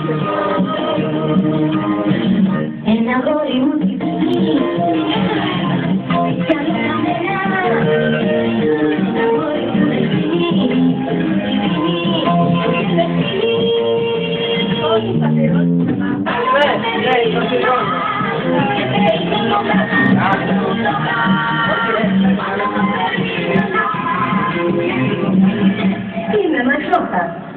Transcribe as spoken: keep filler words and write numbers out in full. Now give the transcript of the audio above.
E ne auguri multipli. Siamo Sì, ma è sciocca.